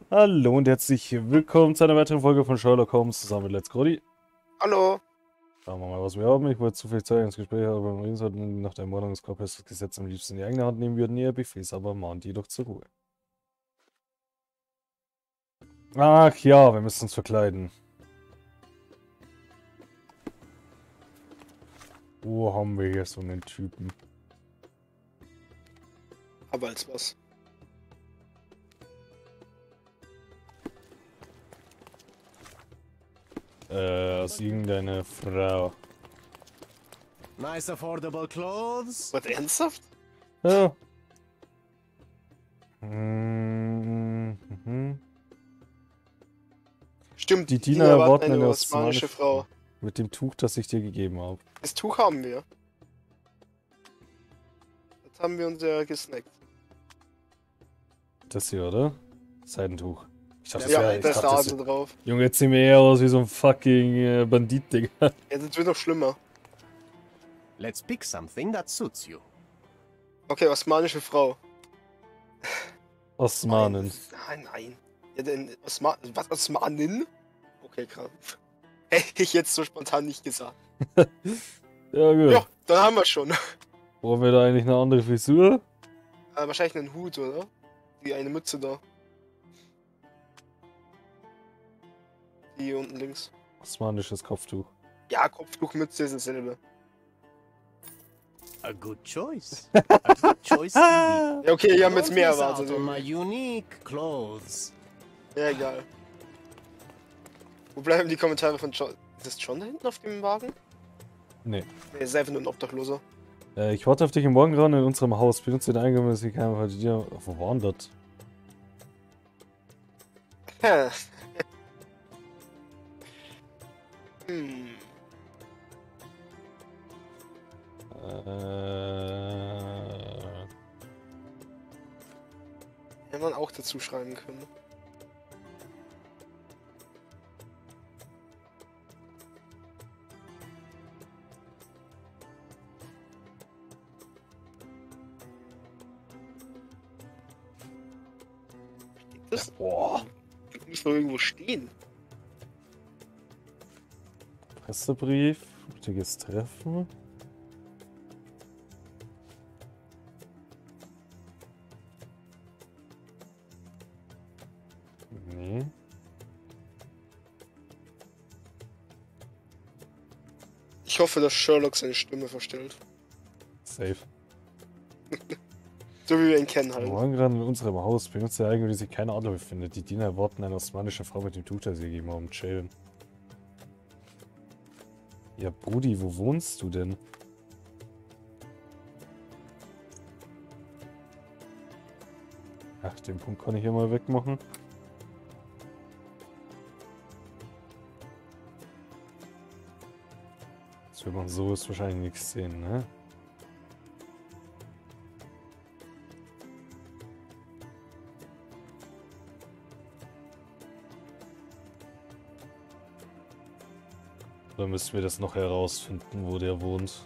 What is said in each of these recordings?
Hallo und herzlich willkommen zu einer weiteren Folge von Sherlock Holmes zusammen mit Let's Grody. Hallo. Schauen wir mal, was wir haben. Ich wollte zu viel Zeit ins Gespräch haben, aber reden sollten nach der Ermordung des Körpers das Gesetz am liebsten in die eigene Hand nehmen würden, ihr Befehls aber mahnt jedoch zur Ruhe. Ach ja, wir müssen uns verkleiden. Wo haben wir hier so einen Typen? Aber als was? Aus irgendeiner Frau. Nice affordable clothes. Was, ernsthaft? Ja. Mhm. Stimmt, Die die Diener Diener erwarten erwarten eine eine osmanische osmanische Frau. Mit dem Tuch, das ich dir gegeben habe. Das Tuch haben wir. Das haben wir uns ja gesnackt. Das hier, oder? Seidentuch. Ich dachte, Ja, das da ist der wäre. Adel drauf. Junge, jetzt sehen wir eher aus wie so ein fucking Bandit, Digga. Ja, das wird noch schlimmer. Let's pick something that suits you. Okay, osmanische Frau. Osmanen. Nein. Ja, denn was, Osmanin? Okay, krass. Hätte ich jetzt so spontan nicht gesagt. Ja, gut. Ja, dann haben wir schon. Brauchen wir da eigentlich eine andere Frisur? Wahrscheinlich einen Hut, oder? Die eine Mütze da. Die unten links. Osmanisches Kopftuch. Ja, Kopftuch, Mütze ist dasselbe. A good choice. A good choice indeed. Ja, okay, wir haben jetzt Don't mehr miss out erwartet. on my unique clothes. Ja, egal. Wo bleiben die Kommentare von John? Ist das John da hinten auf dem Wagen? Nee. Nee, ist einfach nur ein Obdachloser. Ich warte auf dich im Morgengrauen in unserem Haus. Benutze den Eingang, dass ich keine dir. Wo war denn das? Hä? Hm. Hätte man auch dazu schreiben können. Steht das? Boah. Das muss doch irgendwo stehen. Pressebrief. Wichtiges Treffen. Nee. Ich hoffe, dass Sherlock seine Stimme verstellt. Safe. So wie wir ihn kennen halt. Morgengrauen in unserem Haus. Benutze den Eingang, wie sich keine Adler befindet. Die Diener erwarten eine osmanische Frau mit dem Tuch, das sie gegeben haben. Chillen. Ja, Brudi, wo wohnst du denn? Ach, den Punkt kann ich hier mal wegmachen. Das wird man so ist wahrscheinlich nichts sehen, ne? Oder müssen wir das noch herausfinden, wo der wohnt?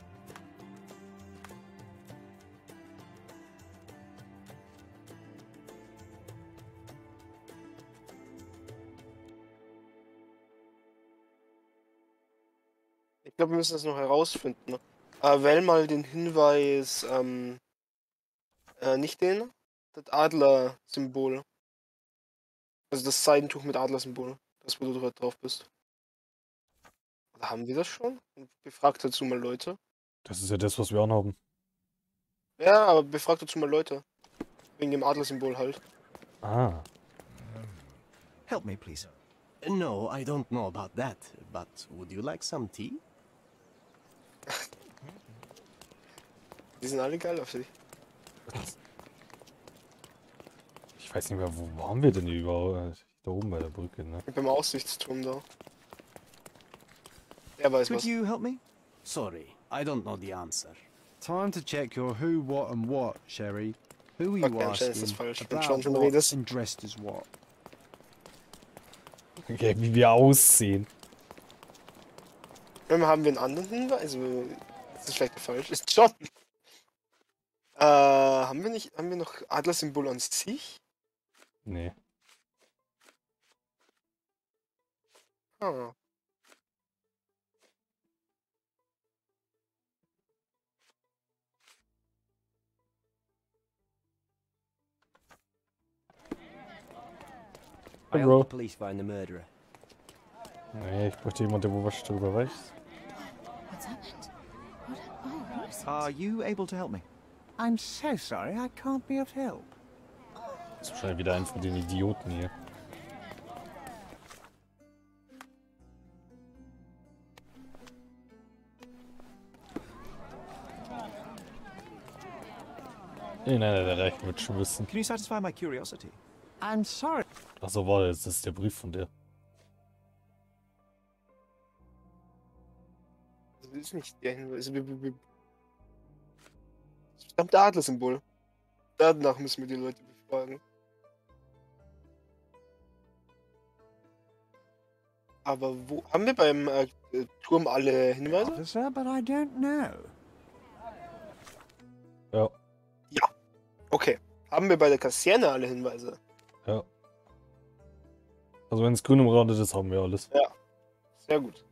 Ich glaube, wir müssen das noch herausfinden. Wähl mal den Hinweis, nicht den, das Adler-Symbol. Also das Seidentuch mit Adler-Symbol. Das, wo du gerade drauf bist. Oder haben wir das schon? Befragt dazu mal Leute. Das ist ja das, was wir anhaben. Ja, aber befragt dazu mal Leute. Wegen dem Adler-Symbol halt. Ah. Help me, please. No, I don't know about that. But would you like some tea? Die sind alle geil auf sich. Ich weiß nicht mehr, wo waren wir denn überhaupt? Da oben bei der Brücke, ne? Beim Aussichtsturm da. Der weiß Could was. you help me? Sorry, I don't know the answer. Time to check your who, what, and what, Sherry. Who are you Okay, anscheinend ist das asking falsch. Wenn about John schon what redest. and dressed as what? Okay, wie wir aussehen. Haben wir einen anderen Hinweis? Also, das ist vielleicht falsch. Ist John. Haben wir noch Adler-Symbol an sich? Nee. Ah. I Hey, hope bro. the police find the murderer. Nee, ich bräuchte jemanden, der wo was drüber weiß. What's happened? What? Oh, who's Are you able to help me? I'm so sorry, I can't be of help. Das ist wahrscheinlich wieder ein von den Idioten hier. Nein, der reicht wird schon wissen. Can you satisfy my curiosity? I'm sorry. Achso, warte, das ist der Brief von der. Das ist nicht der Hinweis. Das verdammte Adlersymbol. Danach müssen wir die Leute befragen. Aber wo haben wir beim Turm alle Hinweise? Officer, but I don't know. Ja, Okay. Haben wir bei der Kaserne alle Hinweise? ja. Also wenn es grün umrandet ist, haben wir alles. Sehr gut.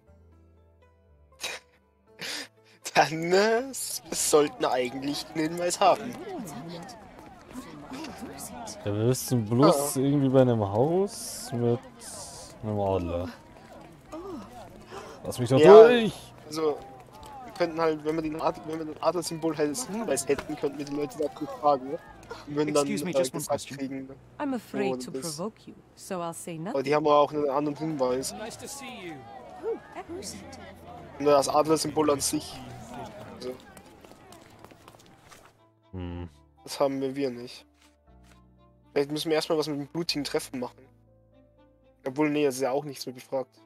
Dann sollten eigentlich einen Hinweis haben. What's happened? Oh, who's it? Ja, wir wissen bloß irgendwie bei einem Haus mit einem Adler. Lass mich doch Ja. durch! Also, wir könnten halt, wenn wir den Adlersymbol halt als Hinweis hätten, könnten wir die Leute dazu fragen. Und würden dann Excuse me, just one gesagt question. kriegen. I'm afraid to this- provoke you, so I'll say Aber nothing. die haben auch einen anderen Hinweis. Who's it? Und das Adlersymbol an sich. Also, Hm. das haben wir nicht. Vielleicht müssen wir erstmal was mit dem blutigen Treffen machen. Obwohl, nee, das ist ja auch nichts mehr befragt.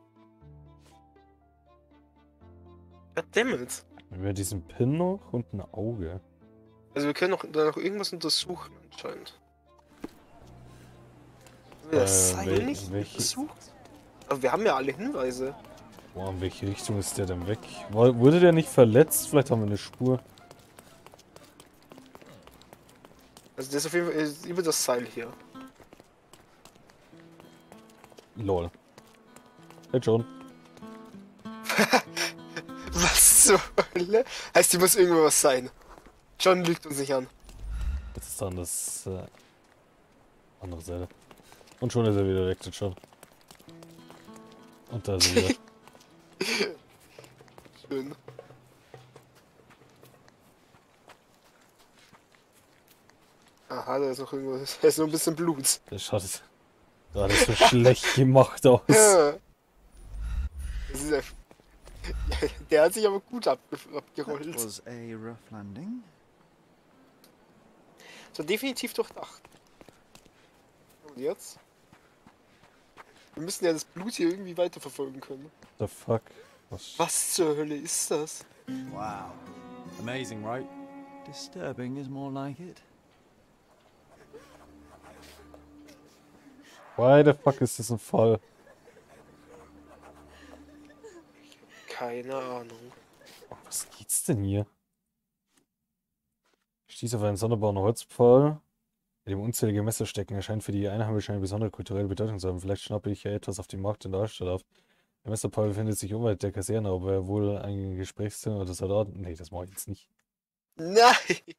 Goddammit. Wir haben diesen Pin noch und ein Auge. Also wir können da noch irgendwas untersuchen anscheinend. Haben wir das Seil nicht welche- untersucht? Aber wir haben ja alle Hinweise. Boah, in welche Richtung ist der denn weg? Wurde der nicht verletzt? Vielleicht haben wir eine Spur. Also das ist auf jeden Fall über das Seil hier. Lol. Hey John. Was zur Hölle? Heißt, hier muss irgendwo was sein. John lügt uns nicht an. Jetzt ist dann das andere Seite. Und schon ist er wieder weg, der John. Und da ist er wieder. Schön. Aha, da ist noch irgendwo. Da ist noch ein bisschen Blut. Der schaut gerade so schlecht gemacht aus. Ja. Das ist ja. Der hat sich aber gut That abgerollt. was a rough landing. So definitiv durchdacht. Und jetzt? Wir müssen ja das Blut hier irgendwie weiterverfolgen können. The fuck? Was zur Hölle ist das? Wow. Amazing, right? Disturbing is more like it. Why the fuck ist das ein Fall? Keine Ahnung. Oh, was geht's denn hier? Stieß auf einen sonderbaren Holzpfahl, in dem unzählige Messer stecken. Er scheint für die Einheimischen eine besondere kulturelle Bedeutung zu haben. Vielleicht schnappe ich ja etwas auf dem Markt in der Altstadt auf. Der Messerpfahl befindet sich unweit der Kaserne, aber er wohl ein Gesprächsthema oder Soldat. Nee, das mache ich jetzt nicht. Nein!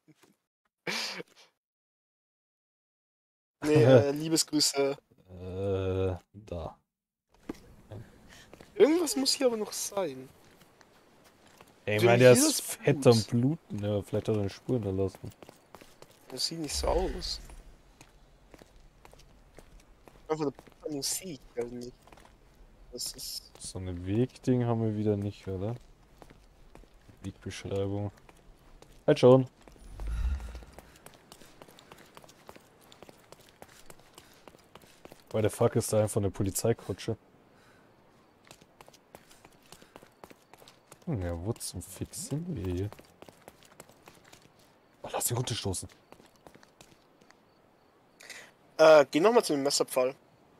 Nee, Liebesgrüße. Da. Irgendwas muss hier aber noch sein. Ey, ich Du, meine, der hier ist ist fett Blut. am Bluten. Ja, vielleicht hat er eine Spur hinterlassen. Das sieht nicht so aus. Einfach der Musik, also nicht. Das ist. So eine Wegding haben wir wieder nicht, oder? Wegbeschreibung. Halt schon. Why the fuck ist da einfach eine Polizeikutsche? Ja, wo zum Fix sind wir hier? Oh, lass ihn runterstoßen. Geh nochmal zu dem Messerpfahl.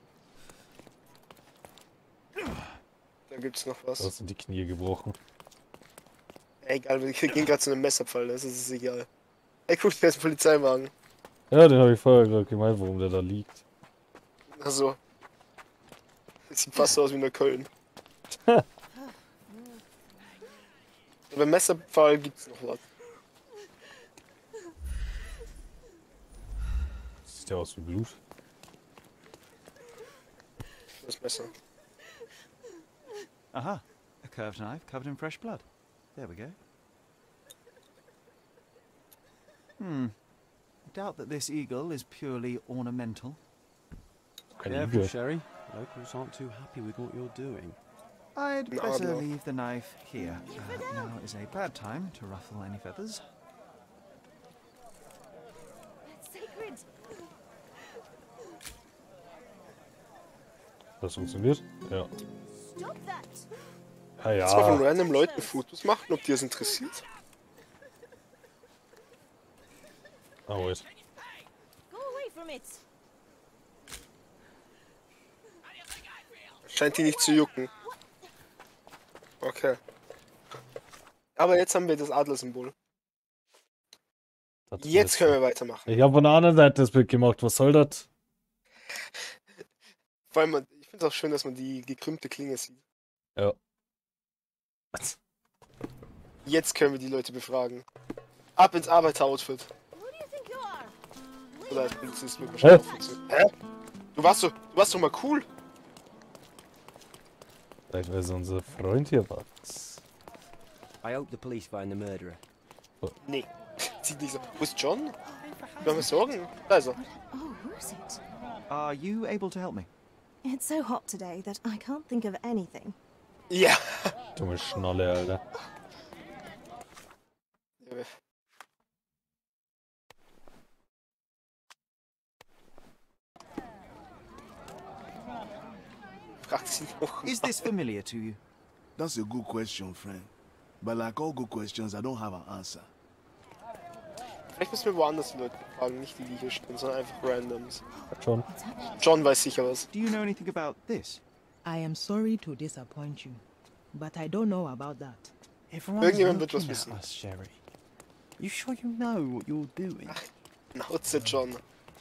Da gibt's noch was. Da sind die Knie gebrochen. Egal, wir gehen gerade zu einem Messerpfahl, das ist egal. Ey, guck, da ist ein Polizeiwagen. Ja, den habe ich vorher gerade gemeint, warum der da liegt. Also. Das sieht fast so aus wie in Köln. Beim Messerpfahl gibt's noch was. Sieht ja aus wie Blut. Das Messer. Aha, a curved knife covered in fresh blood. There we go. I doubt that this eagle is purely ornamental. Careful, Sherry. Locals aren't too happy with what you're doing. I'd No, better no. leave the knife here. Now is a bad time to ruffle any feathers. It's sacred. Das funktioniert? Ja. Stop that. Ja, Jetzt mal von ja. random Leuten Fotos machen, ob die das interessiert. Ah, wait. Go away from it. Scheint die nicht zu jucken. Okay. Aber jetzt haben wir das Adlersymbol. Das Jetzt ist- können wir weitermachen. Ich habe von der anderen Seite das Bild gemacht. Was soll das? Vor allem, ich finde es auch schön, dass man die gekrümmte Klinge sieht. Ja. Jetzt können wir die Leute befragen. Ab ins Arbeiteroutfit. Who do you think you are? Oder als Polizist wird wahrscheinlich auch funktionieren. Hä? Du warst doch mal cool. Vielleicht weil so unser Freund hier war. I hope the police find the murderer. Nee. Sieht nicht so. Wo ist John? Wir haben Sorgen. Da ist er. Oh, who is it? Are you able to help me? It's so hot today that I can't think of anything. Ja. Dumme Schnalle, Alter. Fragt sie noch. Is this familiar to you? That's a good question, friend. But like all good questions, I don't have an answer. Vielleicht müssen wir woanders die Leute fragen, nicht die, die hier stehen, sondern einfach randoms. Schon. John weiß sicher was. Do you know anything about this? I am sorry to disappoint you, but I don't know about that. Everyone's Irgendjemand wird was looking wissen. at us, Sherry. You sure you know what you're doing? Nauze John.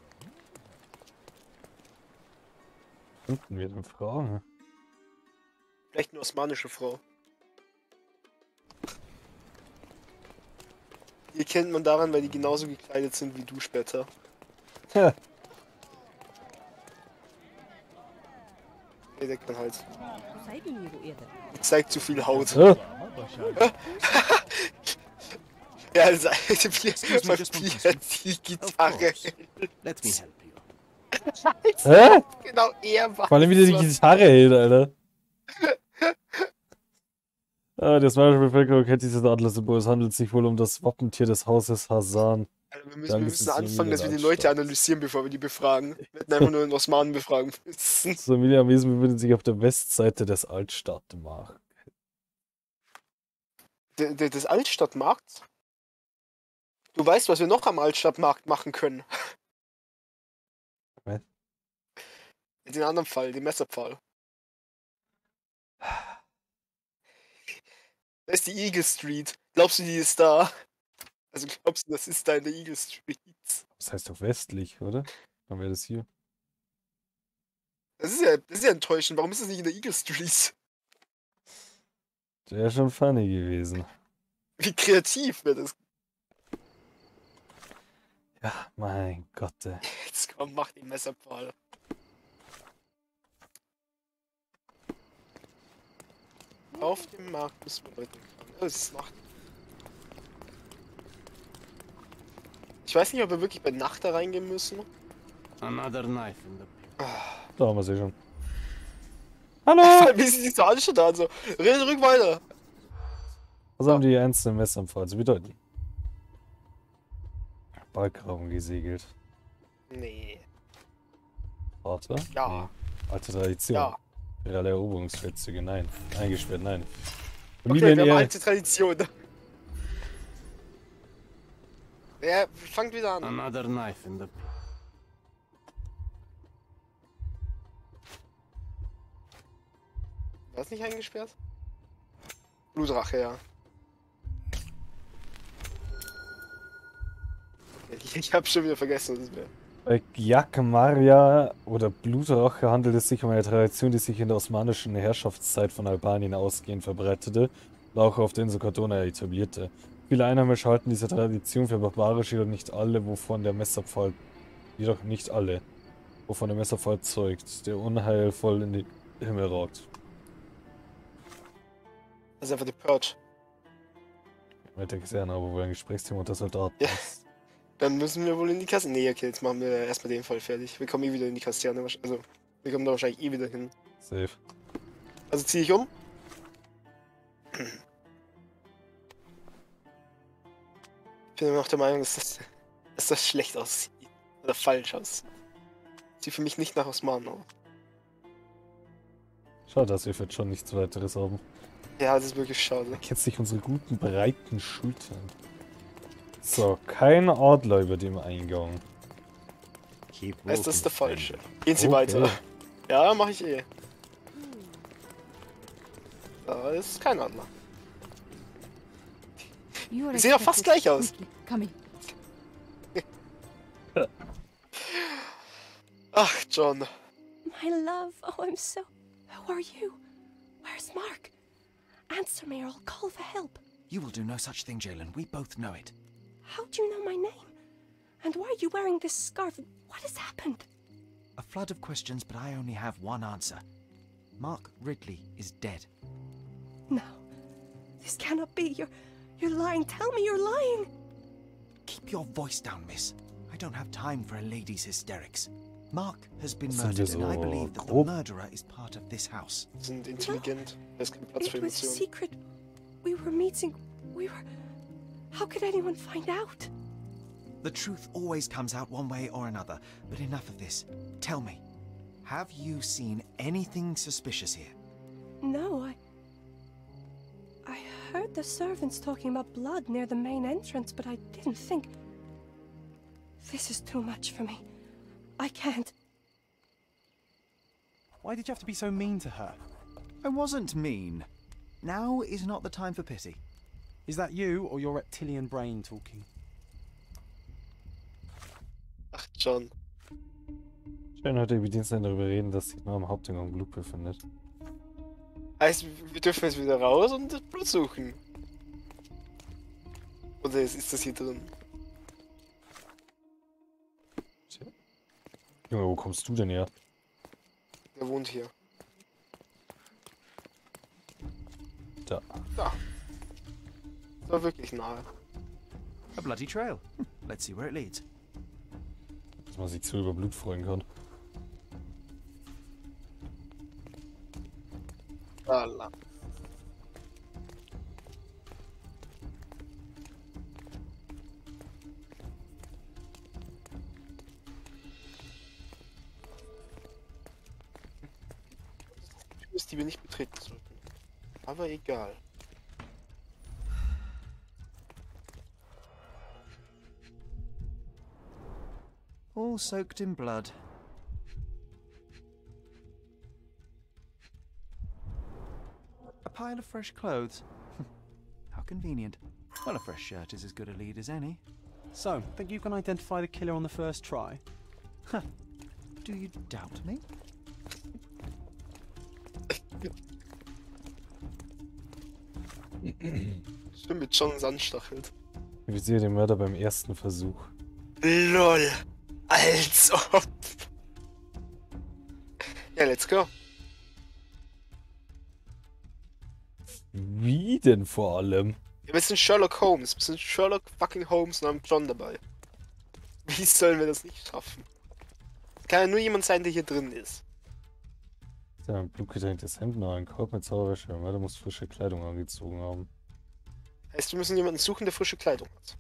Finden wir denn Fragen? Vielleicht eine osmanische Frau. Die kennt man daran, weil die genauso gekleidet sind wie du später. Ja. Nee, denkt man halt. Saibin ibu iyada. Die zeigt zu viel Haut. Hä? Ja, das ist Excuse me, just one verpiert die Gitarre. Let me help you. Hä? Genau, er war Vor allem wieder die was. Gitarre hält, Alter. Ah, die osmanische Bevölkerung kennt dieses Adlersymbol. Es handelt sich wohl um das Wappentier des Hauses Hasan. Alter, wir Dann müssen ist es anfangen, dass wir die Familienarzt. Leute analysieren, bevor wir die befragen. Wir hätten einfach nur den Osmanen befragen müssen. Das Familienwesen befindet sich auf der Westseite des Altstadtmarkts. Des Altstadtmarkts? Du weißt, was wir noch am Altstadtmarkt machen können. Was? Den anderen Fall, den Messerpfahl. Da ist die Eagle Street. Glaubst du, die ist da? Also glaubst du, das ist da in der Eagle Street? Das heißt doch westlich, oder? Dann wäre das hier. Das ist ja enttäuschend. Warum ist das nicht in der Eagle Street? Das wäre schon funny gewesen. Wie kreativ wäre das? Ja, mein Gott, ey. Jetzt komm, mach den Messerpfahl. Auf dem Markt müssen wir Leute fangen. Oh, es ist Nacht. Ich weiß nicht, ob wir wirklich bei Nacht da reingehen müssen. Another knife in the... Da haben wir sie schon. Hallo! Wie sie sich so anschaut an, so. Rede ruhig weiter. Was haben die einzelnen Messer im Fall zu bedeuten? Balkraum gesegelt. Nee. Warte. Ja. Nee. Alte Tradition. Ja. Reale Eroberungsfeldzüge, nein. Eingesperrt, nein. Okay, Familien wir haben eher. alte Tradition. Ja, fangt wieder an. Another knife in the... War es nicht eingesperrt? Blutrache, ja. Okay, ich hab schon wieder vergessen, was es wäre. Bei Giacomaria oder Blutrache handelt es sich um eine Tradition, die sich in der osmanischen Herrschaftszeit von Albanien ausgehend verbreitete und auch auf der Insel Cortona etablierte. Viele Einheimische halten diese Tradition für barbarisch, jedoch nicht alle, wovon der Messerpfahl zeugt, der unheilvoll in den Himmel ragt. Das ist einfach die Purge. Mit der Kaserne, aber wohl ein Gesprächsthema unter Soldaten Ja. ist. Dann müssen wir wohl in die Kaserne. Nee, okay, jetzt machen wir erstmal den Fall fertig. Wir kommen eh wieder in die Kaserne. Also, wir kommen da wahrscheinlich eh wieder hin. Safe. Also ziehe ich um. Ich bin immer noch der Meinung, dass das schlecht aussieht. Oder falsch aussieht. Sieht für mich nicht nach Osmanen aus. Schade, dass wir jetzt schon nichts weiteres haben. Ja, das ist wirklich schade. Jetzt nicht unsere guten, breiten Schultern. So, kein Adler über dem Eingang. Das ist der falsche. Gehen Sie weiter. Ja, mache ich eh. Da ist kein Adler. Die sehen doch fast gleich aus. Come in. Ach, John. My love, oh, I'm so... Who are you? Where's Mark? Answer me or I'll call for help. You will do no such thing, Jalen. We both know it. How do you know my name? And why are you wearing this scarf? What has happened? A flood of questions, but I only have one answer. Mark Ridley is dead. No. This cannot be. You're lying. Tell me you're lying. Keep your voice down, miss. I don't have time for a lady's hysterics. Mark has been Sind murdered, wir and I so believe that the grob? murderer is part of this house. Sind intelligent. Da ist kein Platz für It was Emotionen. secret. We were meeting. We were... How could anyone find out? The truth always comes out one way or another, but enough of this. Tell me, have you seen anything suspicious here? No, I heard the servants talking about blood near the main entrance, but I didn't think... This is too much for me. I can't. Why did you have to be so mean to her? I wasn't mean. Now is not the time for pity. Is that you or your reptilian brain talking? Ach, John. Schön heute die Dienstleister darüber reden, dass sich nur am Haupteingang Blut befindet. Heißt, wir dürfen jetzt wieder raus und das Blut suchen. Oder ist das hier drin? Junge, wo kommst du denn her? Er wohnt hier. Da. Da. Das war wirklich nahe. A bloody trail. Let's see where it leads. Dass man sich so über Blut freuen kann. Voilà. Tür, die wir nicht betreten sollten. Aber egal. All soaked in blood. A pile of fresh clothes. How convenient. Well, a fresh shirt is as good a lead as any. So, think you can identify the killer on the first try? Do you doubt me? Stimmt, mit John anstachelt. Ich sehe den Mörder beim ersten Versuch. LOL. Als ob. Ja, let's go. Wie denn vor allem? Wir sind Sherlock Holmes. Wir sind Sherlock fucking Holmes und haben John dabei. Wie sollen wir das nicht schaffen? Kann ja nur jemand sein, der hier drin ist. Ja, ein blutgetränktes Hemd nach einem Korb mit Zauberwäsche. Der Mörder muss frische Kleidung angezogen haben. Heißt, wir müssen jemanden suchen, der frische Kleidung hat.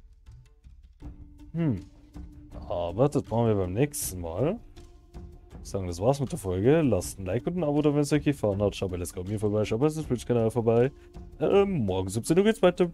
Aber das machen wir beim nächsten Mal. Ich sagen, das war's mit der Folge. Lasst ein Like und ein Abo da, wenn es euch gefallen hat. Schaut bei Let's Go mir vorbei, schaut bei dem Twitch-Kanal vorbei. Morgen 17 Uhr geht's weiter.